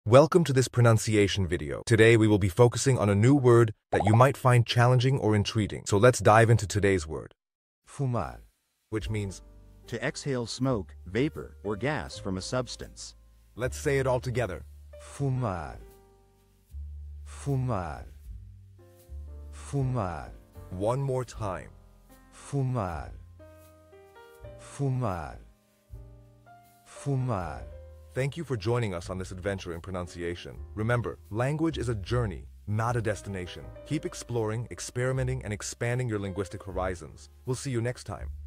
Welcome to this pronunciation video. Today we will be focusing on a new word that you might find challenging or intriguing. So let's dive into today's word, Fumar. which means, To exhale smoke, vapor, or gas from a substance. let's say it all together. Fumar. Fumar. Fumar. One more time. Fumar. Fumar. Fumar. Thank you for joining us on this adventure in pronunciation. Remember, language is a journey, not a destination. Keep exploring, experimenting, and expanding your linguistic horizons. We'll see you next time.